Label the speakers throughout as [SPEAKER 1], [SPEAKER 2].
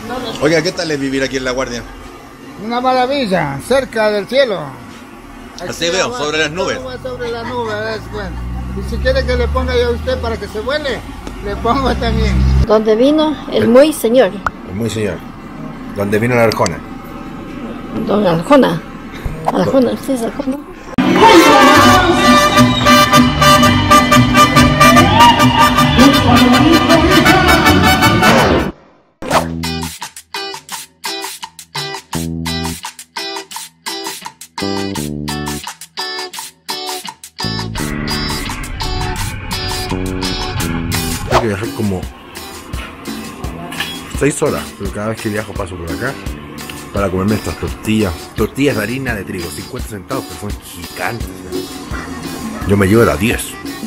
[SPEAKER 1] Oiga, ¿qué tal es vivir aquí en La Guardia?
[SPEAKER 2] Una maravilla, cerca del cielo.
[SPEAKER 1] Así veo, sobre las nubes.
[SPEAKER 2] Sobre las nubes, es bueno. Y si quiere que le ponga yo a usted para que se vuele, le pongo también.
[SPEAKER 3] Donde vino el muy señor.
[SPEAKER 1] El muy señor. Donde vino la Arjona.
[SPEAKER 3] Don Arjona. Arjona, ¿usted es Arjona?
[SPEAKER 1] Tengo que viajar como 6 horas, pero cada vez que viajo paso por acá para comerme estas tortillas de harina de trigo, 50 centavos, pero son gigantes. Yo me llevo las 10.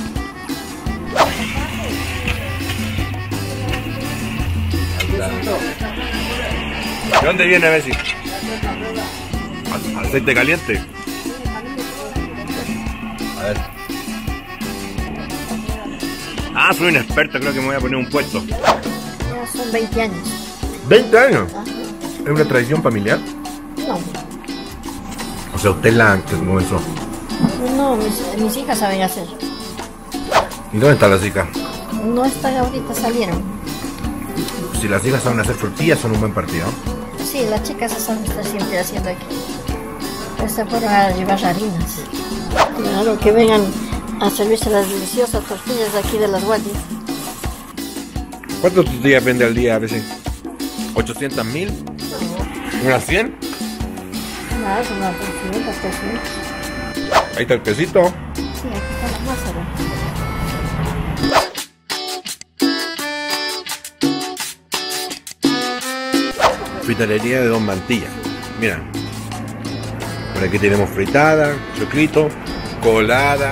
[SPEAKER 1] ¿De dónde viene, Bessie? Aceite caliente. A ver. Ah, soy un experto, creo que me voy a poner un puesto.
[SPEAKER 3] Ya son 20 años.
[SPEAKER 1] ¿20 años?
[SPEAKER 3] Ajá.
[SPEAKER 1] ¿Es una tradición familiar?
[SPEAKER 3] No,
[SPEAKER 1] O sea, usted la que comenzó.
[SPEAKER 3] no, mis hijas saben hacer.
[SPEAKER 1] ¿Y dónde está la chica?
[SPEAKER 3] No están ahorita, salieron.
[SPEAKER 1] Si las hijas saben hacer tortillas, son un buen partido.
[SPEAKER 3] Sí, las chicas están siempre haciendo aquí. Pues se fueron a llevar harinas. Claro, que vengan a servirse las deliciosas tortillas de aquí de Las Guardias.
[SPEAKER 1] ¿Cuántas tortillas vende al día a veces? ¿800.000? ¿Unas 100?
[SPEAKER 3] Más, unas 200, 300.
[SPEAKER 1] Ahí está el pesito.
[SPEAKER 3] Sí, aquí está la masa.
[SPEAKER 1] Fritalería de Don Mantilla. Mira. Por aquí tenemos fritada, choclito, colada.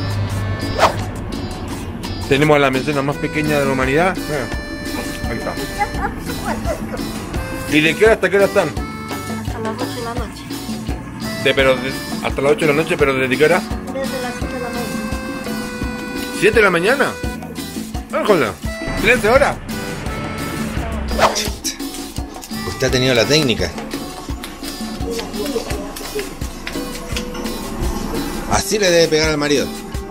[SPEAKER 1] Tenemos a la mecena más pequeña de la humanidad. Mira. Ahí está. ¿Y de qué hora hasta qué hora están?
[SPEAKER 3] Hasta las 8 de la noche.
[SPEAKER 1] Hasta las 8 de la noche, pero ¿desde qué hora?
[SPEAKER 3] Desde las 7 de la mañana.
[SPEAKER 1] ¿7 de la mañana? ¡Ájala! ¿13 horas? Usted ha tenido la técnica. Así le debe pegar al marido.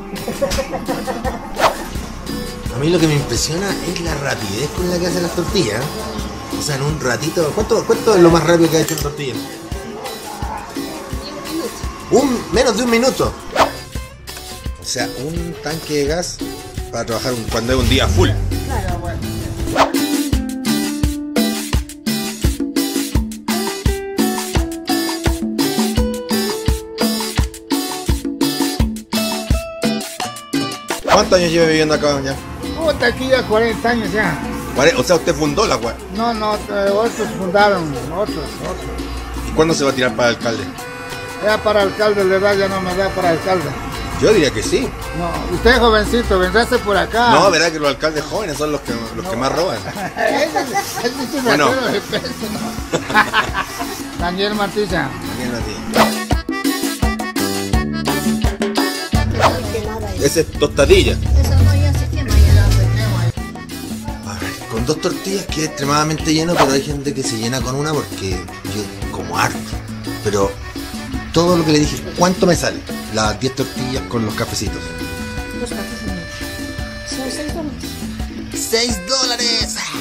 [SPEAKER 1] A mí lo que me impresiona es la rapidez con la que hace las tortillas. O sea, en un ratito. ¿Cuánto es lo más rápido que ha hecho en tortilla? Menos de un minuto. O sea, un tanque de gas para trabajar cuando es un día full.
[SPEAKER 2] Claro, bueno.
[SPEAKER 1] ¿Cuántos años lleva viviendo acá ya?
[SPEAKER 2] Puta, aquí ya 40 años ya.
[SPEAKER 1] O sea, usted fundó la web.
[SPEAKER 2] No, otros fundaron, otros.
[SPEAKER 1] ¿Y cuándo se va a tirar para alcalde?
[SPEAKER 2] Ya para alcalde, la edad ya no me da para alcalde.
[SPEAKER 1] Yo diría que sí.
[SPEAKER 2] No, usted jovencito, vendrás por acá.
[SPEAKER 1] No, verá que los alcaldes jóvenes son los que más roban.
[SPEAKER 2] Ese es un
[SPEAKER 1] Bueno.
[SPEAKER 2] ratero de peso, ¿no? Daniel Matilla.
[SPEAKER 1] Bien a ti. Ese es tostadilla.
[SPEAKER 3] Eso no, ya se quema ya.
[SPEAKER 1] Ay, con 2 tortillas queda extremadamente lleno, pero hay gente que se llena con una porque yo como harto. Pero todo lo que le dije, ¿cuánto me sale? Las 10 tortillas con los cafecitos.
[SPEAKER 3] 2 cafés. Son $6.
[SPEAKER 1] $6.